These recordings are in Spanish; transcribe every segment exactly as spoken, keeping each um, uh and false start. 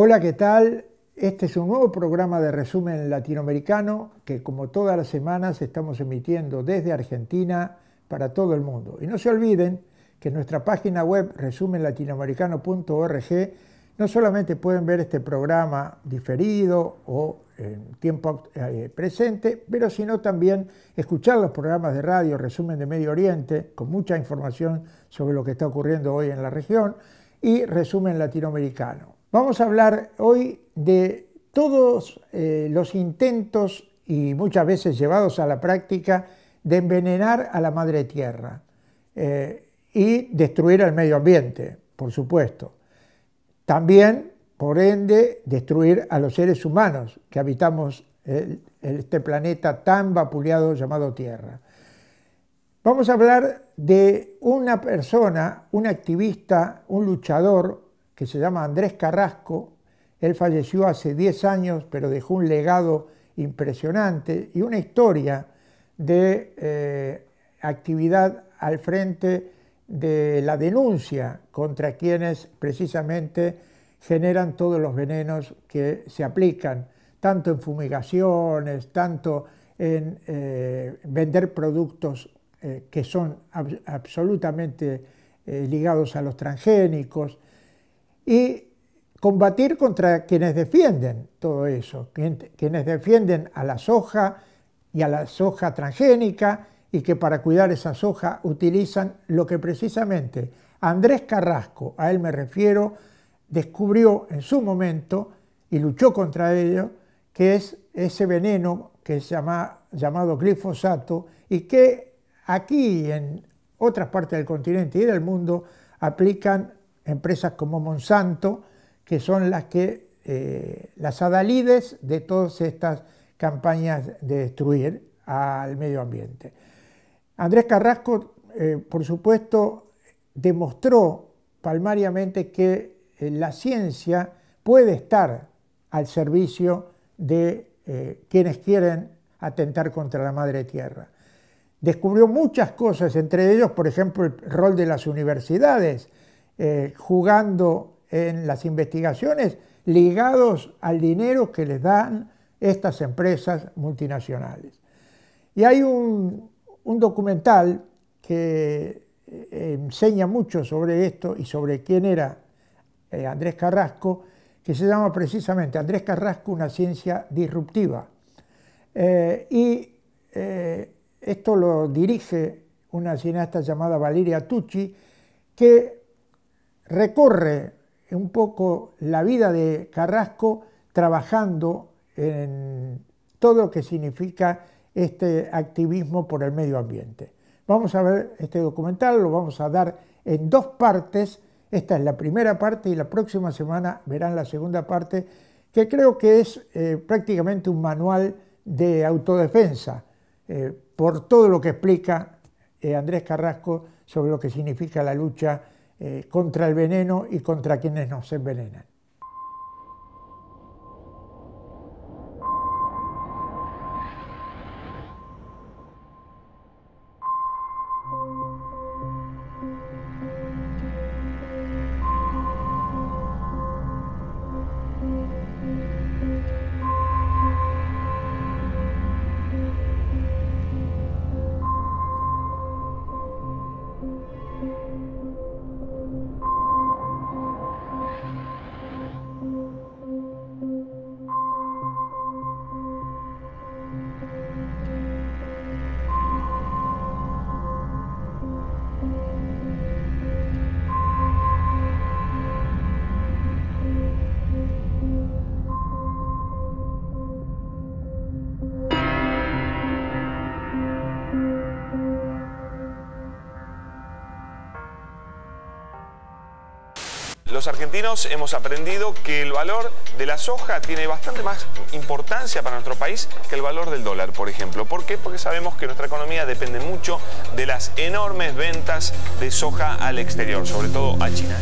Hola, ¿qué tal? Este es un nuevo programa de resumen latinoamericano que, como todas las semanas, estamos emitiendo desde Argentina para todo el mundo. Y no se olviden que en nuestra página web resumen latinoamericano punto org no solamente pueden ver este programa diferido o en tiempo eh, presente, pero sino también escuchar los programas de radio Resumen de Medio Oriente, con mucha información sobre lo que está ocurriendo hoy en la región, y Resumen Latinoamericano. Vamos a hablar hoy de todos eh, los intentos, y muchas veces llevados a la práctica, de envenenar a la madre tierra eh, y destruir el medio ambiente, por supuesto. También, por ende, destruir a los seres humanos que habitamos el, este planeta tan vapuleado llamado Tierra. Vamos a hablar de una persona, un activista, un luchador que se llama Andrés Carrasco. Él falleció hace diez años, pero dejó un legado impresionante y una historia de eh, actividad al frente de la denuncia contra quienes precisamente generan todos los venenos que se aplican, tanto en fumigaciones, tanto en eh, vender productos eh, que son ab absolutamente eh, ligados a los transgénicos, y combatir contra quienes defienden todo eso, quienes defienden a la soja y a la soja transgénica, y que para cuidar esa soja utilizan lo que precisamente Andrés Carrasco, a él me refiero, descubrió en su momento y luchó contra ello, que es ese veneno que se llama llamado glifosato, y que aquí en otras partes del continente y del mundo aplican empresas como Monsanto, que son las que eh, las adalides de todas estas campañas de destruir al medio ambiente. Andrés Carrasco, eh, por supuesto, demostró palmariamente que eh, la ciencia puede estar al servicio de eh, quienes quieren atentar contra la madre tierra. Descubrió muchas cosas, entre ellos, por ejemplo, el rol de las universidades, eh, jugando en las investigaciones ligados al dinero que les dan estas empresas multinacionales. Y hay un un documental que enseña mucho sobre esto y sobre quién era eh, Andrés Carrasco, que se llama precisamente Andrés Carrasco, una ciencia disruptiva. Eh, y eh, esto lo dirige una cineasta llamada Valeria Tucci, que recorre un poco la vida de Carrasco trabajando en todo lo que significa este activismo por el medio ambiente. Vamos a ver este documental, lo vamos a dar en dos partes. Esta es la primera parte y la próxima semana verán la segunda parte, que creo que es eh, prácticamente un manual de autodefensa eh, por todo lo que explica eh, Andrés Carrasco sobre lo que significa la lucha eh, contra el veneno y contra quienes nos envenenan. Los argentinos hemos aprendido que el valor de la soja tiene bastante más importancia para nuestro país que el valor del dólar, por ejemplo. ¿Por qué? Porque sabemos que nuestra economía depende mucho de las enormes ventas de soja al exterior, sobre todo a China.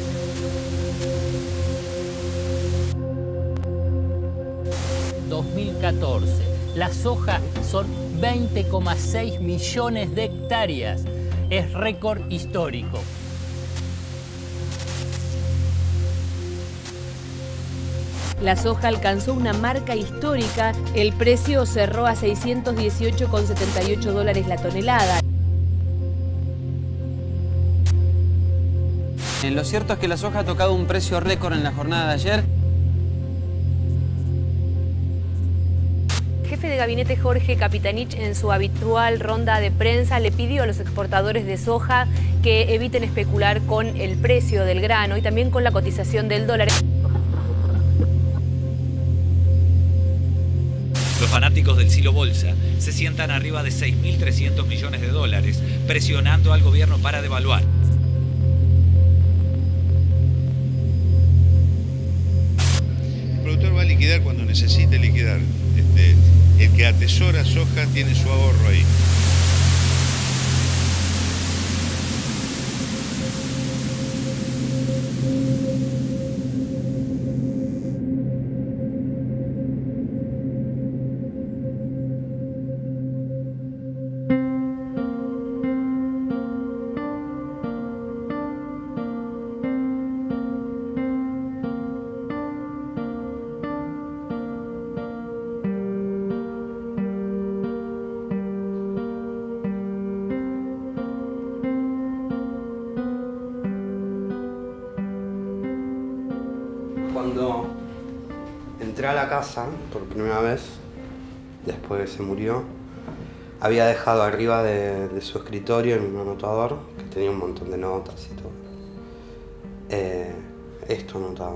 dos mil catorce. La soja son veinte coma seis millones de hectáreas. Es récord histórico. La soja alcanzó una marca histórica. El precio cerró a seiscientos dieciocho con setenta y ocho dólares la tonelada. Lo cierto es que la soja ha tocado un precio récord en la jornada de ayer. El jefe de gabinete Jorge Capitanich, en su habitual ronda de prensa, le pidió a los exportadores de soja que eviten especular con el precio del grano y también con la cotización del dólar. Los fanáticos del silo bolsa se sientan arriba de seis mil trescientos millones de dólares, presionando al gobierno para devaluar. El productor va a liquidar cuando necesite liquidar. Este, el que atesora soja tiene su ahorro ahí. Cuando entré a la casa por primera vez, después de que se murió, había dejado arriba de, de su escritorio en un anotador, que tenía un montón de notas y todo. Eh, esto anotaba.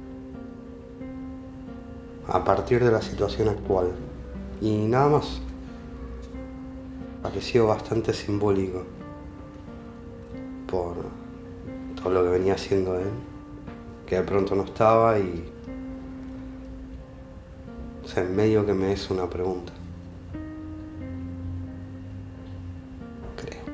A partir de la situación actual. Y nada más. Pareció bastante simbólico por todo lo que venía haciendo él, que de pronto no estaba y... O sea, en medio que me es una pregunta. Creo.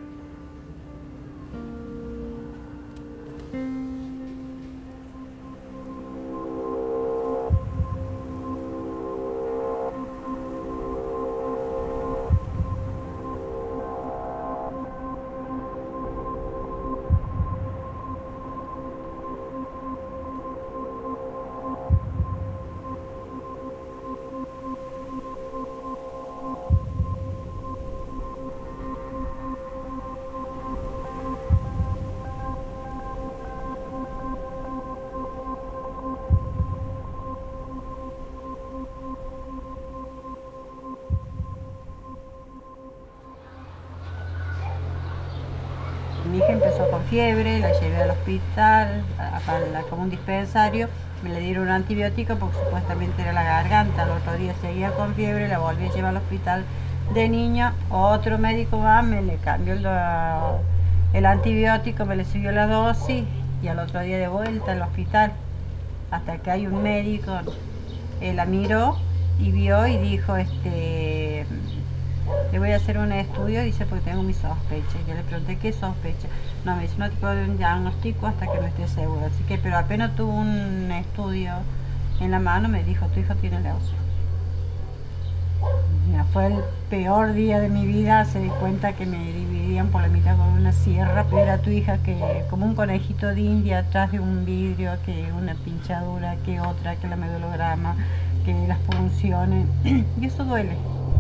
Mi hija empezó con fiebre, la llevé al hospital, a, a, a, como un dispensario, me le dieron un antibiótico porque supuestamente era la garganta. Al otro día seguía con fiebre, la volví a llevar al hospital de niña. Otro médico más me le cambió el, el antibiótico, me le subió la dosis y al otro día de vuelta al hospital. Hasta que hay un médico, él la miró y vio y dijo, este... le voy a hacer un estudio, dice, porque tengo mi sospecha. Y yo le pregunté, ¿qué sospecha? No, me dice, no te puedo dar un diagnóstico hasta que no esté seguro. Así que, pero apenas tuvo un estudio en la mano, me dijo, tu hijo tiene leucemia. Mira, fue el peor día de mi vida. Se di cuenta que me dividían por la mitad con una sierra, pero era tu hija que, como un conejito de India, atrás de un vidrio, que una pinchadura, que otra, que la medulograma, que las punciones. Y eso duele.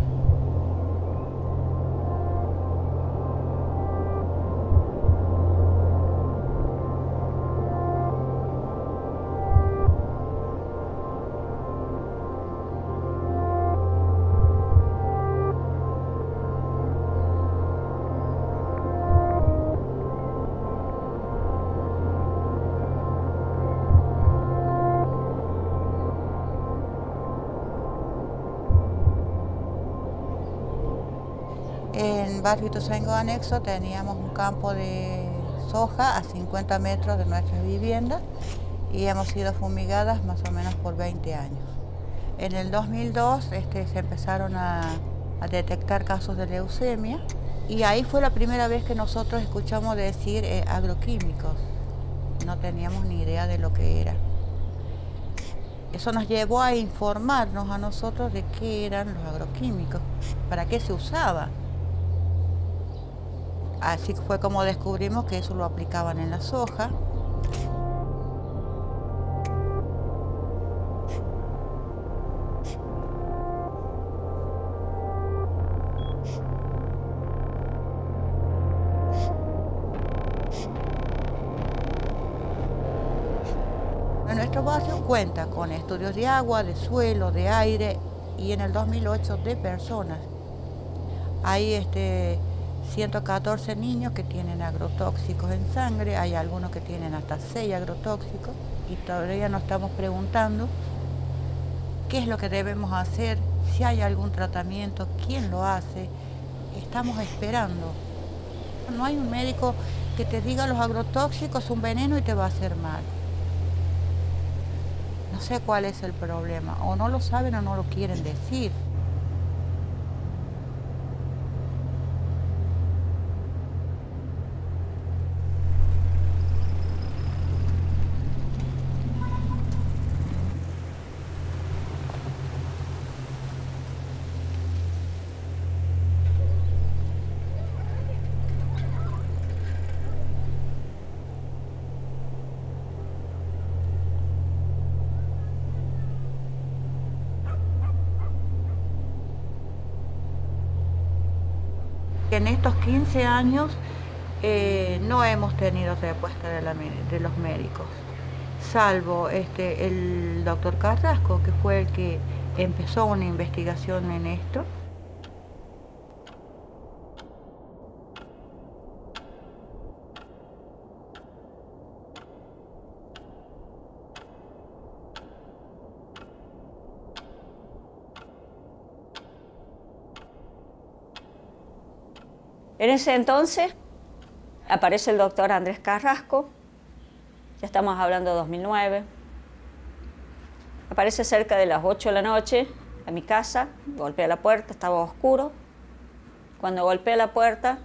En Barrio Ituzaingó Anexo teníamos un campo de soja a cincuenta metros de nuestras viviendas y hemos sido fumigadas más o menos por veinte años. En el dos mil dos este, se empezaron a, a detectar casos de leucemia y ahí fue la primera vez que nosotros escuchamos decir eh, agroquímicos. No teníamos ni idea de lo que era. Eso nos llevó a informarnos a nosotros de qué eran los agroquímicos, para qué se usaba. Así fue como descubrimos que eso lo aplicaban en la soja. nuestro barrio cuenta con estudios de agua, de suelo, de aire y en el dos mil ocho de personas. Hay este, ciento catorce niños que tienen agrotóxicos en sangre, hay algunos que tienen hasta seis agrotóxicos y todavía nos estamos preguntando qué es lo que debemos hacer, si hay algún tratamiento, quién lo hace. Estamos esperando. No hay un médico que te diga los agrotóxicos son veneno y te va a hacer mal. No sé cuál es el problema, o no lo saben o no lo quieren decir. En estos quince años eh, no hemos tenido respuesta de, la, de los médicos, salvo este, el doctor Carrasco, que fue el que empezó una investigación en esto. En ese entonces aparece el doctor Andrés Carrasco, ya estamos hablando de dos mil nueve, aparece cerca de las ocho de la noche a mi casa, golpea la puerta, estaba oscuro. Cuando golpea la puerta,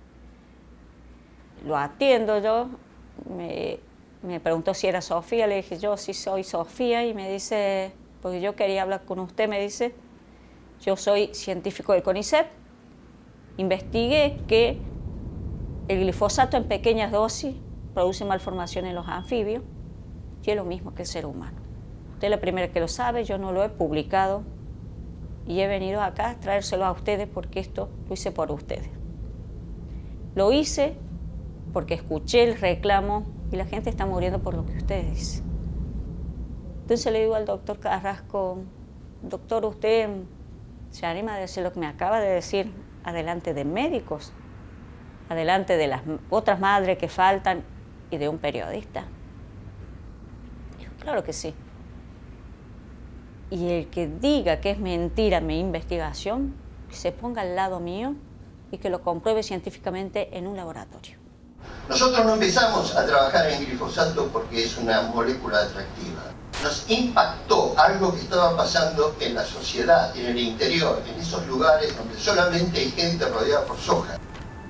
lo atiendo yo, me, me preguntó si era Sofía, le dije yo sí soy Sofía y me dice, porque yo quería hablar con usted, me dice, yo soy científico del CONICET. Investigué que el glifosato en pequeñas dosis produce malformación en los anfibios y es lo mismo que el ser humano. Usted es la primera que lo sabe, yo no lo he publicado y he venido acá a traérselo a ustedes porque esto lo hice por ustedes. Lo hice porque escuché el reclamo y la gente está muriendo por lo que ustedes dicen. Entonces le digo al doctor Carrasco, doctor, ¿usted se anima a decir lo que me acaba de decir adelante de médicos, adelante de las otras madres que faltan y de un periodista? Dijo, claro que sí. Y el que diga que es mentira mi investigación, que se ponga al lado mío y que lo compruebe científicamente en un laboratorio. Nosotros no empezamos a trabajar en glifosato porque es una molécula atractiva. Nos impactó algo que estaba pasando en la sociedad, en el interior, en esos lugares donde solamente hay gente rodeada por soja.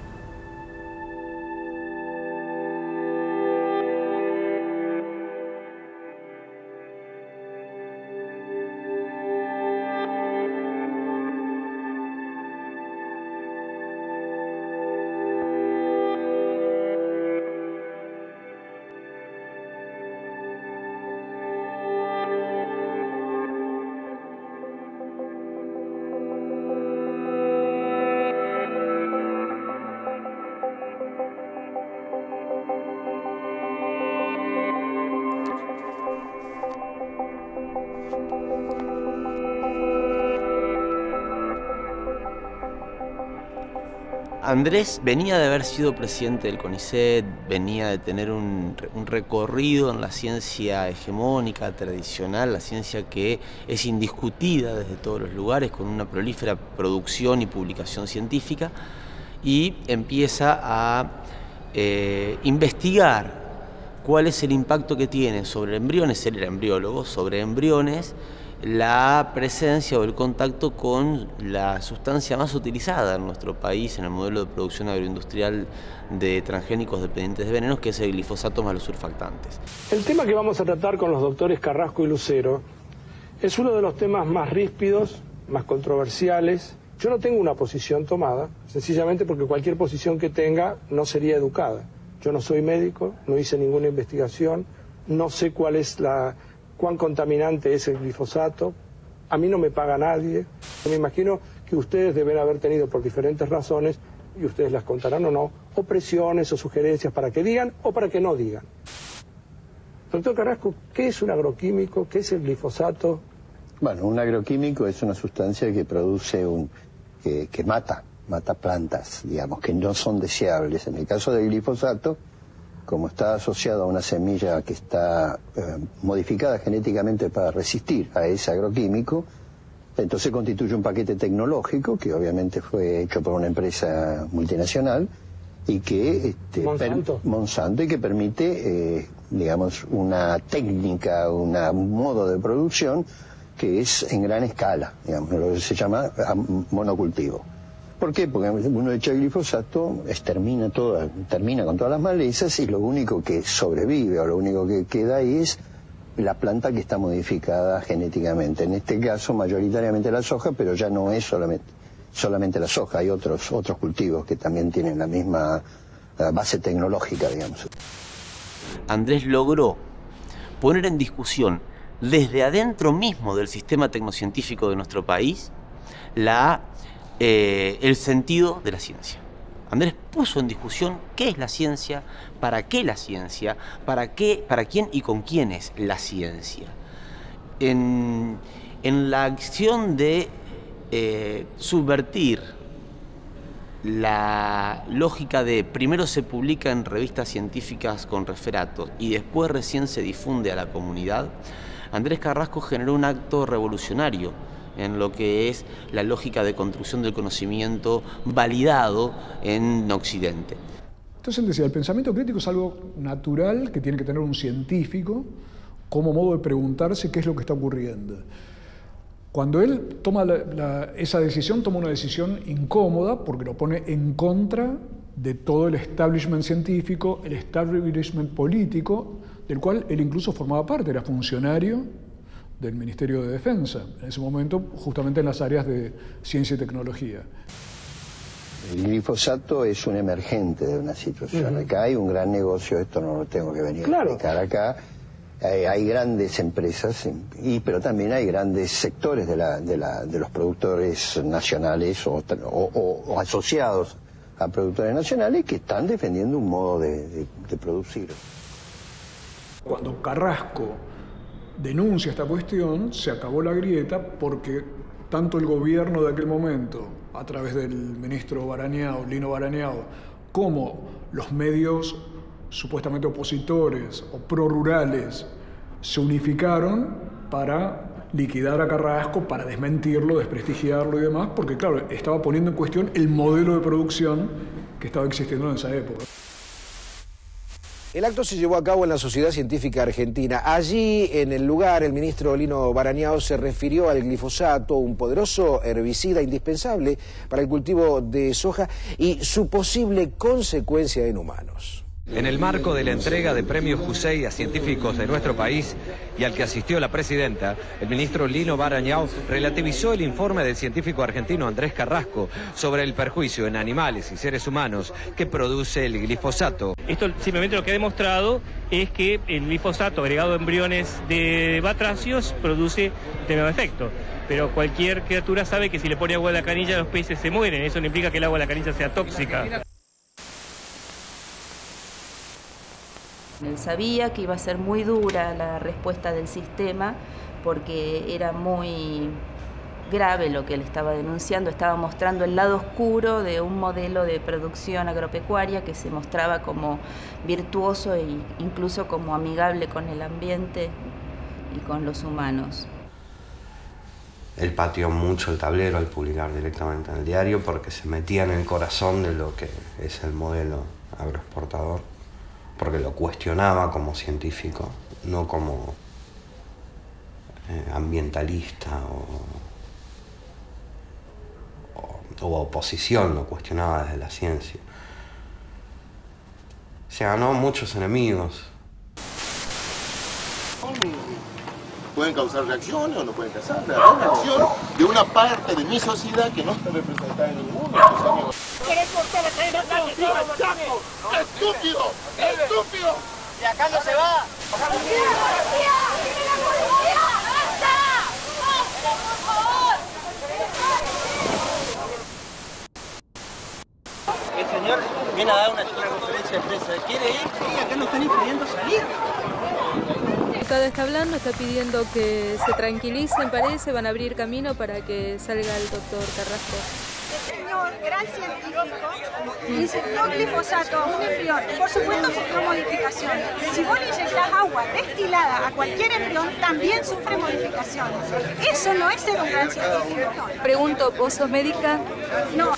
Andrés venía de haber sido presidente del CONICET, venía de tener un, un recorrido en la ciencia hegemónica, tradicional, la ciencia que es indiscutida desde todos los lugares, con una prolífera producción y publicación científica, y empieza a eh, investigar cuál es el impacto que tiene sobre embriones, él era embriólogo, sobre embriones, la presencia o el contacto con la sustancia más utilizada en nuestro país en el modelo de producción agroindustrial de transgénicos dependientes de venenos, que es el glifosato más los surfactantes. El tema que vamos a tratar con los doctores Carrasco y Lucero es uno de los temas más ríspidos, más controversiales. Yo no tengo una posición tomada, sencillamente porque cualquier posición que tenga no sería educada. Yo no soy médico, no hice ninguna investigación, no sé cuál es la... cuán contaminante es el glifosato, a mí no me paga nadie. Me imagino que ustedes deben haber tenido por diferentes razones, y ustedes las contarán o no, o presiones o sugerencias para que digan o para que no digan. Doctor Carrasco, ¿qué es un agroquímico? ¿Qué es el glifosato? Bueno, un agroquímico es una sustancia que produce un... que, que mata, mata plantas, digamos, que no son deseables. En el caso del glifosato, como está asociado a una semilla que está eh, modificada genéticamente para resistir a ese agroquímico, entonces constituye un paquete tecnológico que obviamente fue hecho por una empresa multinacional y que este, Monsanto. Monsanto y que permite, eh, digamos, una técnica, una, un modo de producción que es en gran escala, digamos, lo que se llama monocultivo. ¿Por qué? Porque uno echa glifosato, extermina toda, termina con todas las malezas y lo único que sobrevive o lo único que queda ahí es la planta que está modificada genéticamente. En este caso, mayoritariamente la soja, pero ya no es solamente, solamente la soja, hay otros, otros cultivos que también tienen la misma uh, base tecnológica, digamos. Andrés logró poner en discusión desde adentro mismo del sistema tecnocientífico de nuestro país la, eh, el sentido de la ciencia. Andrés puso en discusión qué es la ciencia, para qué la ciencia, para qué, para quién y con quién es la ciencia. En, en la acción de eh, subvertir la lógica de primero se publica en revistas científicas con referatos y después recién se difunde a la comunidad, Andrés Carrasco generó un acto revolucionario en lo que es la lógica de construcción del conocimiento validado en Occidente. Entonces él decía, el pensamiento crítico es algo natural que tiene que tener un científico como modo de preguntarse qué es lo que está ocurriendo. Cuando él toma la, la, esa decisión, toma una decisión incómoda porque lo pone en contra de todo el establishment científico, el establishment político, del cual él incluso formaba parte, era funcionario del Ministerio de Defensa, en ese momento justamente en las áreas de ciencia y tecnología. El glifosato es un emergente de una situación. Uh-huh. Acá hay un gran negocio, esto no lo tengo que venir claro. a explicar acá. Hay, hay grandes empresas, y, pero también hay grandes sectores de, la, de, la, de los productores nacionales o, o, o, o asociados a productores nacionales que están defendiendo un modo de, de, de producir. Cuando Carrasco denuncia esta cuestión, se acabó la grieta porque tanto el gobierno de aquel momento, a través del ministro Barañao, Lino Barañao, como los medios supuestamente opositores o prorurales se unificaron para liquidar a Carrasco, para desmentirlo, desprestigiarlo y demás, porque claro, estaba poniendo en cuestión el modelo de producción que estaba existiendo en esa época. El acto se llevó a cabo en la Sociedad Científica Argentina. Allí, en el lugar, el ministro Lino Barañao se refirió al glifosato, un poderoso herbicida indispensable para el cultivo de soja y su posible consecuencia en humanos. En el marco de la entrega de premios Jusey a científicos de nuestro país y al que asistió la presidenta, el ministro Lino Barañao relativizó el informe del científico argentino Andrés Carrasco sobre el perjuicio en animales y seres humanos que produce el glifosato. Esto simplemente lo que ha demostrado es que el glifosato agregado a embriones de batracios produce determinado efecto. Pero cualquier criatura sabe que si le pone agua a la canilla los peces se mueren. Eso no implica que el agua a la canilla sea tóxica. Él sabía que iba a ser muy dura la respuesta del sistema porque era muy grave lo que él estaba denunciando, estaba mostrando el lado oscuro de un modelo de producción agropecuaria que se mostraba como virtuoso e incluso como amigable con el ambiente y con los humanos. Él pateó mucho el tablero al publicar directamente en el diario porque se metía en el corazón de lo que es el modelo agroexportador, porque lo cuestionaba como científico, no como eh, ambientalista o, o, o oposición, lo cuestionaba desde la ciencia. Se ganó muchos enemigos. Pueden causar reacciones o no pueden causar la reacción de una parte de mi sociedad que no está representada en ninguno. ¿Querés cortar la cadena? ¡Estúpido! ¡Estúpido! ¡De acá no se va! ¡Policía! ¡Policía! ¡Viene la policía! ¡Basta! ¡Basta, por favor! El señor viene a dar una, una conferencia de prensa. ¿Quiere ir? Sí, acá nos están impidiendo salir. diputada está hablando, está pidiendo que se tranquilicen, parece, van a abrir camino para que salga el doctor Carrasco. El señor, gran científico, inyectó glifosato a un embrión. Por supuesto sufrió modificaciones. Si vos le inyectás agua destilada a cualquier embrión, también sufre modificaciones. Eso no es ser un gran científico. Pregunto, ¿vos sos médica? No.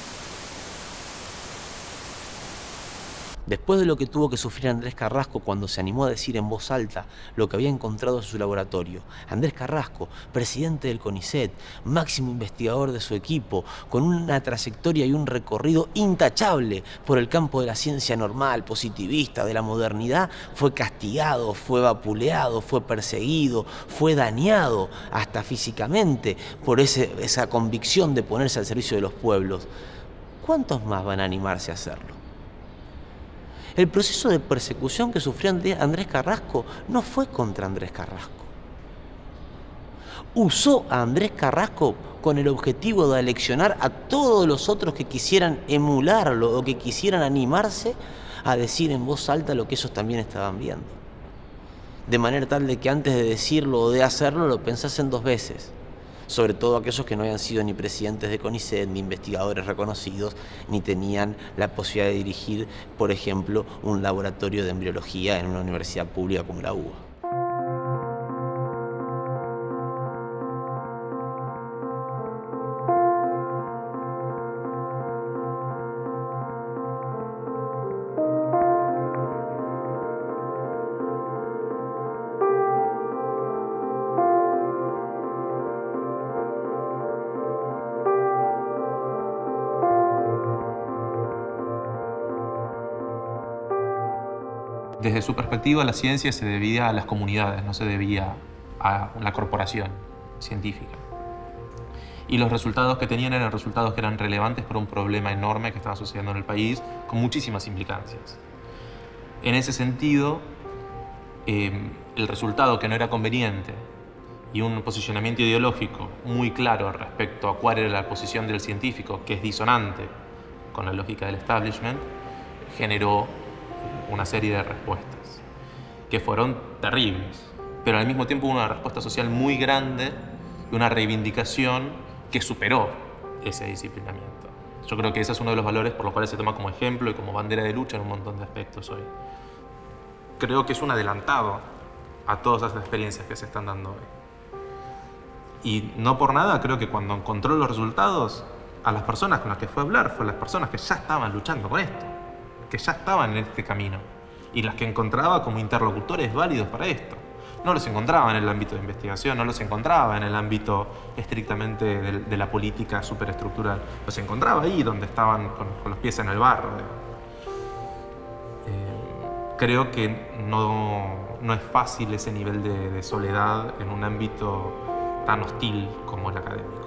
Después de lo que tuvo que sufrir Andrés Carrasco cuando se animó a decir en voz alta lo que había encontrado en su laboratorio, Andrés Carrasco, presidente del CONICET, máximo investigador de su equipo, con una trayectoria y un recorrido intachable por el campo de la ciencia normal, positivista, de la modernidad, fue castigado, fue vapuleado, fue perseguido, fue dañado hasta físicamente por ese, esa convicción de ponerse al servicio de los pueblos. ¿Cuántos más van a animarse a hacerlo? El proceso de persecución que sufrió Andrés Carrasco no fue contra Andrés Carrasco. Usó a Andrés Carrasco con el objetivo de aleccionar a todos los otros que quisieran emularlo o que quisieran animarse a decir en voz alta lo que ellos también estaban viendo. De manera tal de que antes de decirlo o de hacerlo lo pensasen dos veces. Sobre todo aquellos que no habían sido ni presidentes de CONICET, ni investigadores reconocidos, ni tenían la posibilidad de dirigir, por ejemplo, un laboratorio de embriología en una universidad pública como la U B A. Desde su perspectiva, la ciencia se debía a las comunidades, no se debía a la corporación científica. Y los resultados que tenían eran resultados que eran relevantes para un problema enorme que estaba sucediendo en el país, con muchísimas implicancias. En ese sentido, eh, el resultado que no era conveniente y un posicionamiento ideológico muy claro respecto a cuál era la posición del científico, que es disonante con la lógica del establishment, generó una serie de respuestas que fueron terribles, pero al mismo tiempo una respuesta social muy grande y una reivindicación que superó ese disciplinamiento. Yo creo que ese es uno de los valores por los cuales se toma como ejemplo y como bandera de lucha en un montón de aspectos hoy. Creo que es un adelantado a todas esas experiencias que se están dando hoy. Y no por nada creo que cuando encontró los resultados, a las personas con las que fue a hablar fue a las personas que ya estaban luchando con esto, que ya estaban en este camino y las que encontraba como interlocutores válidos para esto. No los encontraba en el ámbito de investigación, no los encontraba en el ámbito estrictamente de, de la política superestructural. Los encontraba ahí donde estaban con, con los pies en el barro. Eh, creo que no, no es fácil ese nivel de, de soledad en un ámbito tan hostil como el académico.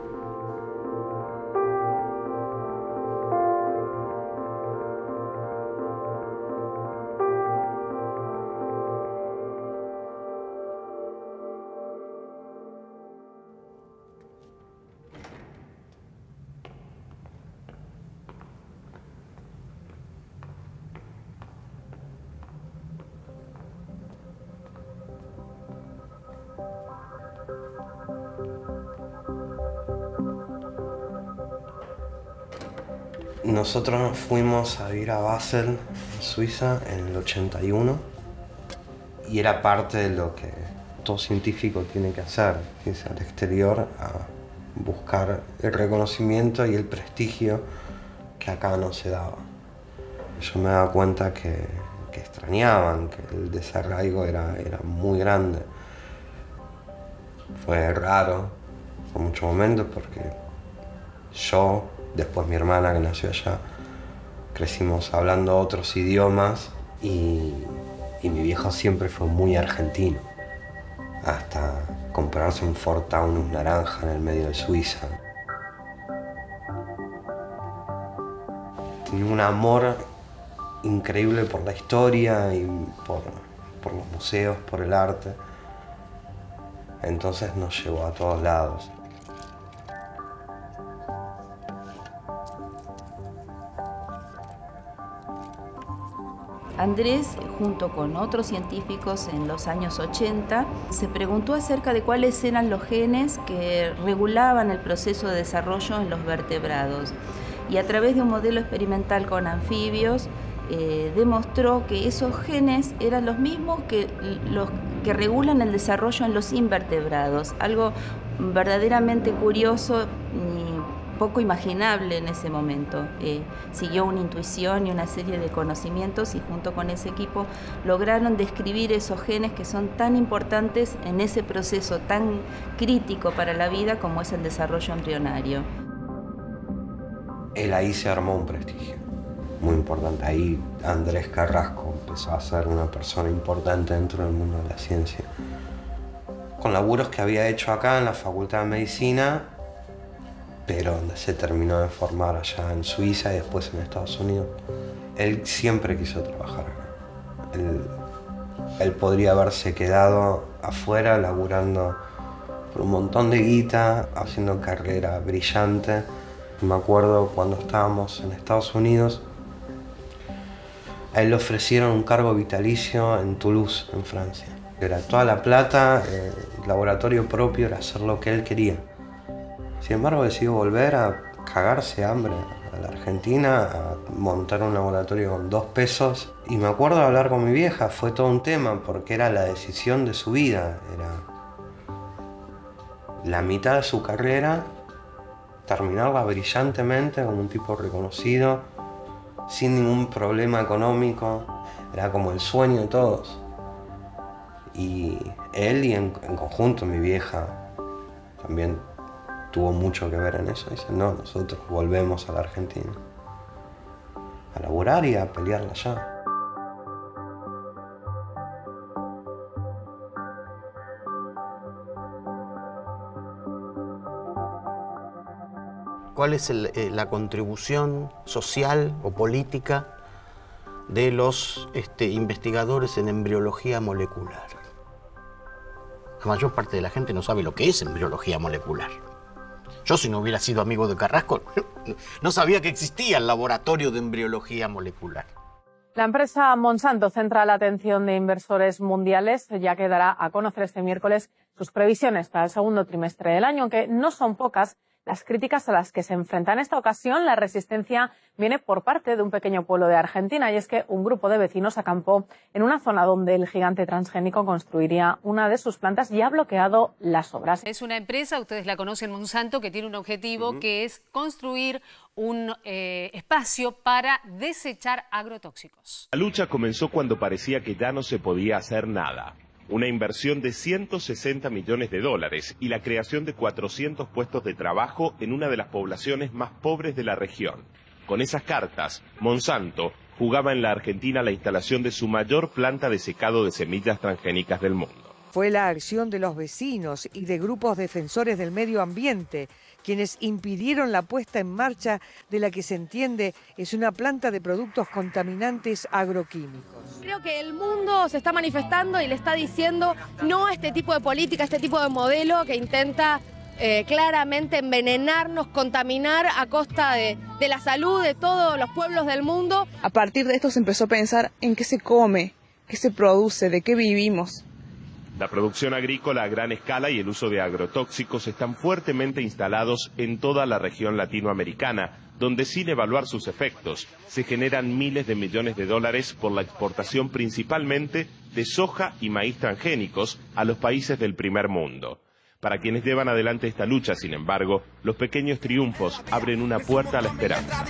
Nosotros nos fuimos a vivir a Basel, Suiza, en el ochenta y uno, y era parte de lo que todo científico tiene que hacer, irse al exterior a buscar el reconocimiento y el prestigio que acá no se daba. Yo me daba cuenta que, que extrañaban, que el desarraigo era, era muy grande. Fue raro por muchos momentos porque yo, después mi hermana que nació allá, crecimos hablando otros idiomas y, y mi viejo siempre fue muy argentino. Hasta comprarse un Ford Taunus naranja en el medio de Suiza. Tenía un amor increíble por la historia y por, por los museos, por el arte. Entonces nos llevó a todos lados. Andrés, junto con otros científicos en los años ochenta, se preguntó acerca de cuáles eran los genes que regulaban el proceso de desarrollo en los vertebrados. Y a través de un modelo experimental con anfibios, eh, demostró que esos genes eran los mismos que los que regulan el desarrollo en los invertebrados. Algo verdaderamente curioso y poco imaginable en ese momento. Eh, siguió una intuición y una serie de conocimientos y junto con ese equipo lograron describir esos genes que son tan importantes en ese proceso tan crítico para la vida como es el desarrollo embrionario. Él ahí se armó un prestigio muy importante. Ahí Andrés Carrasco empezó a ser una persona importante dentro del mundo de la ciencia. Con laburos que había hecho acá en la Facultad de Medicina, pero donde se terminó de formar allá en Suiza y después en Estados Unidos. Él siempre quiso trabajar acá. Él, él podría haberse quedado afuera laburando por un montón de guita, haciendo carrera brillante. Me acuerdo cuando estábamos en Estados Unidos, a él le ofrecieron un cargo vitalicio en Toulouse, en Francia. Era toda la plata, eh, el laboratorio propio, era hacer lo que él quería. Sin embargo, decidió volver a cagarse hambre a la Argentina, a montar un laboratorio con dos pesos. Y me acuerdo de hablar con mi vieja, fue todo un tema, porque era la decisión de su vida. Era la mitad de su carrera, terminarla brillantemente como un tipo reconocido, sin ningún problema económico. Era como el sueño de todos. Y él y en, en conjunto mi vieja también tuvo mucho que ver en eso. Dice, no, nosotros volvemos a la Argentina a laburar y a pelearla allá. ¿Cuál es el, eh, la contribución social o política de los este, investigadores en embriología molecular? La mayor parte de la gente no sabe lo que es embriología molecular. Yo, si no hubiera sido amigo de Carrasco, no sabía que existía el laboratorio de embriología molecular. La empresa Monsanto centra la atención de inversores mundiales, ya que dará a conocer este miércoles sus previsiones para el segundo trimestre del año, aunque no son pocas las críticas a las que se enfrenta. En esta ocasión, la resistencia viene por parte de un pequeño pueblo de Argentina, y es que un grupo de vecinos acampó en una zona donde el gigante transgénico construiría una de sus plantas y ha bloqueado las obras. Es una empresa, ustedes la conocen, Monsanto, que tiene un objetivo uh-huh. que es construir un eh, espacio para desechar agrotóxicos. La lucha comenzó cuando parecía que ya no se podía hacer nada. Una inversión de ciento sesenta millones de dólares y la creación de cuatrocientos puestos de trabajo en una de las poblaciones más pobres de la región. Con esas cartas, Monsanto jugaba en la Argentina la instalación de su mayor planta de secado de semillas transgénicas del mundo. Fue la acción de los vecinos y de grupos defensores del medio ambiente quienes impidieron la puesta en marcha de la que se entiende es una planta de productos contaminantes agroquímicos. Creo que el mundo se está manifestando y le está diciendo no a este tipo de política, a este tipo de modelo que intenta eh, claramente envenenarnos, contaminar a costa de, de la salud de todos los pueblos del mundo. A partir de esto se empezó a pensar en qué se come, qué se produce, de qué vivimos. La producción agrícola a gran escala y el uso de agrotóxicos están fuertemente instalados en toda la región latinoamericana, donde sin evaluar sus efectos se generan miles de millones de dólares por la exportación principalmente de soja y maíz transgénicos a los países del primer mundo. Para quienes llevan adelante esta lucha, sin embargo, los pequeños triunfos abren una puerta a la esperanza.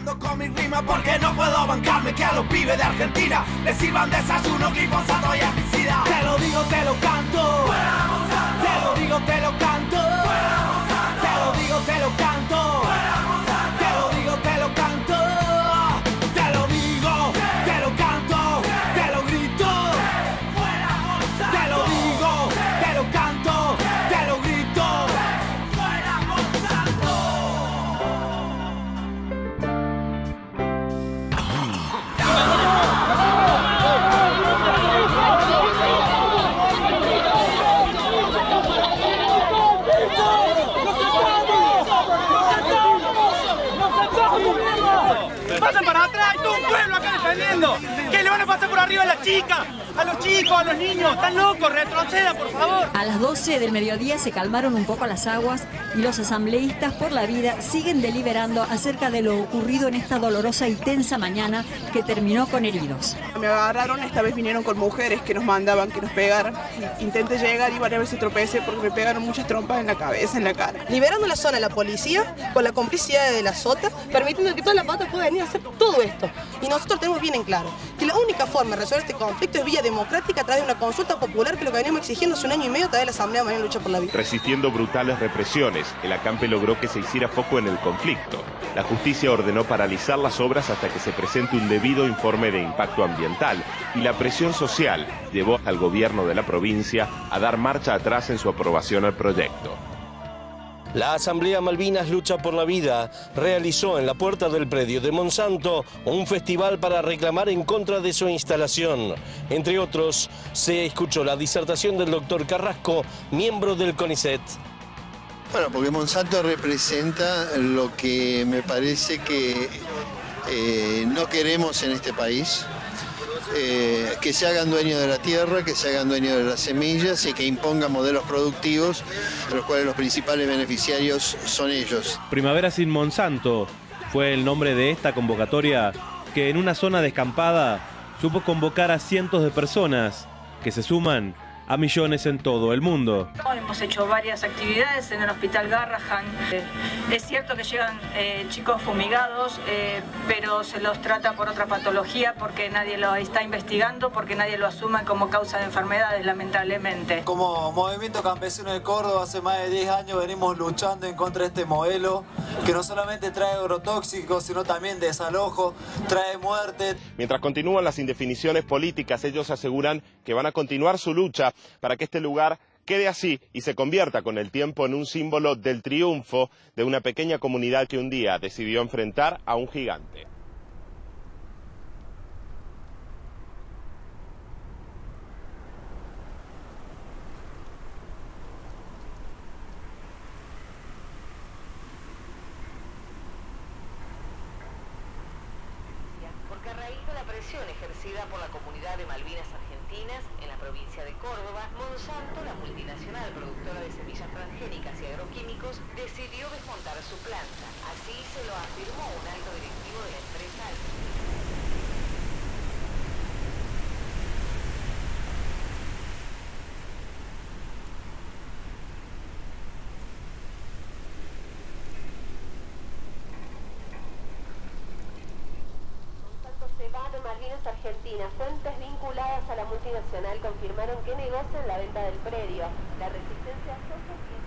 Porque no puedo bancarme que a los pibes de Argentina les sirvan desayuno, glifosato y herbicida. Te lo digo, te lo canto. Te lo digo, te lo canto. Te lo digo, te lo canto. Te lo digo, te lo canto. Te lo digo, te lo canto. Te lo grito. Te lo digo, te lo canto. Te lo grito. Fuera Monsanto. Pasan para atrás, hay todo un pueblo acá defendiendo. ¿Qué le van a pasar por arriba a las chicas, a los chicos, a los niños? Están locos, retrocedan, por favor. A las doce del mediodía se calmaron un poco las aguas y los asambleístas por la vida siguen deliberando acerca de lo ocurrido en esta dolorosa y tensa mañana que terminó con heridos. Me agarraron, esta vez vinieron con mujeres que nos mandaban que nos pegaran. Intenté llegar y varias veces tropecé porque me pegaron muchas trompas en la cabeza, en la cara. Liberando la zona, la policía, con la complicidad de la SOTA, permitiendo que toda la pata pueda venir a hacer todo esto. Y nosotros tenemos bien en claro que la única forma de resolver este conflicto es vía democrática a través de una consulta popular, que es lo que venimos exigiendo hace un año y medio a través de la Asamblea Mañana Lucha por la Vida. Resistiendo brutales represiones, el acampe logró que se hiciera foco en el conflicto. La justicia ordenó paralizar las obras hasta que se presente un debido informe de impacto ambiental, y la presión social llevó al gobierno de la provincia a dar marcha atrás en su aprobación al proyecto. La Asamblea Malvinas Lucha por la Vida realizó en la puerta del predio de Monsanto un festival para reclamar en contra de su instalación. Entre otros, se escuchó la disertación del doctor Carrasco, miembro del CONICET. Bueno, porque Monsanto representa lo que me parece que eh, no queremos en este país. Eh, que se hagan dueños de la tierra, que se hagan dueños de las semillas y que impongan modelos productivos, de los cuales los principales beneficiarios son ellos. Primavera sin Monsanto fue el nombre de esta convocatoria que en una zona descampada supo convocar a cientos de personas que se suman a millones en todo el mundo. Hemos hecho varias actividades en el Hospital Garrahan. Eh, es cierto que llegan eh, chicos fumigados, eh, pero se los trata por otra patología porque nadie lo está investigando, porque nadie lo asume como causa de enfermedades, lamentablemente. Como Movimiento Campesino de Córdoba, hace más de diez años venimos luchando en contra de este modelo que no solamente trae agrotóxicos, sino también desalojo, trae muerte. Mientras continúan las indefiniciones políticas, ellos aseguran que van a continuar su lucha para que este lugar quede así y se convierta con el tiempo en un símbolo del triunfo de una pequeña comunidad que un día decidió enfrentar a un gigante. Porque a raíz de la presión ejercida por la comunidad de Malvinas Argentinas en la provincia de Córdoba, Monsanto, la multinacional productora de semillas transgénicas y agroquímicos, decidió desmontar su planta. Así se lo afirmó un alto directivo de la empresa. Malvinas Argentinas. Fuentes vinculadas a la multinacional confirmaron que negocian la venta del predio. La resistencia social.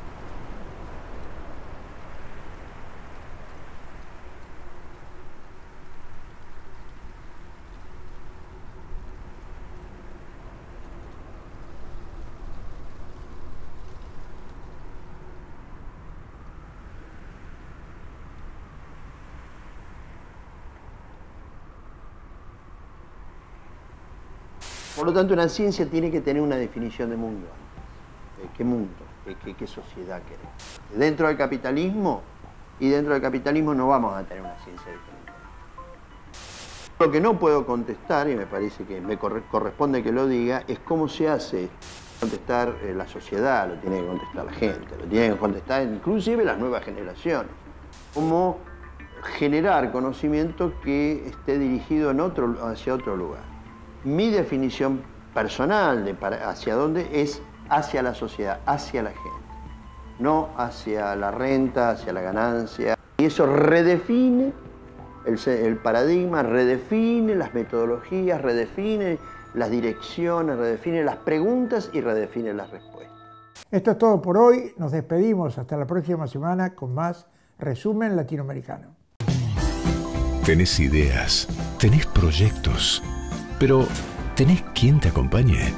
Por lo tanto, una ciencia tiene que tener una definición de mundo. ¿Qué mundo? ¿Qué, qué, qué sociedad queremos? Dentro del capitalismo, y dentro del capitalismo no vamos a tener una ciencia diferente. Lo que no puedo contestar, y me parece que me corre, corresponde que lo diga, es cómo se hace contestar eh, la sociedad, lo tiene que contestar la gente, lo tiene que contestar inclusive las nuevas generaciones. Cómo generar conocimiento que esté dirigido en otro, hacia otro lugar. Mi definición personal de para, hacia dónde es hacia la sociedad, hacia la gente, no hacia la renta, hacia la ganancia. Y eso redefine el, el paradigma, redefine las metodologías, redefine las direcciones, redefine las preguntas y redefine las respuestas. Esto es todo por hoy. Nos despedimos hasta la próxima semana con más Resumen Latinoamericano. Tenés ideas, tenés proyectos, pero ¿tenés quien te acompañe?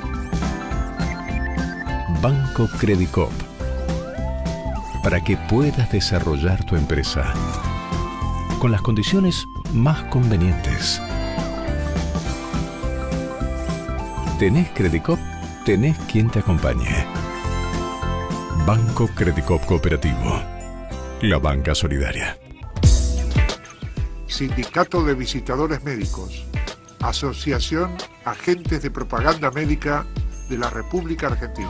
Banco Credicop, para que puedas desarrollar tu empresa con las condiciones más convenientes. ¿Tenés Credicop? Tenés quien te acompañe. Banco Credicop Cooperativo, la banca solidaria. Sindicato de Visitadores Médicos, Asociación Agentes de Propaganda Médica de la República Argentina.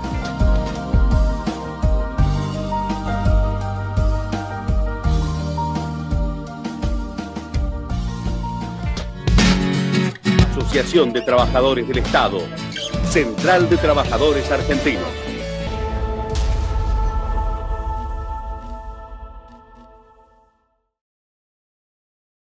Asociación de Trabajadores del Estado, Central de Trabajadores Argentinos.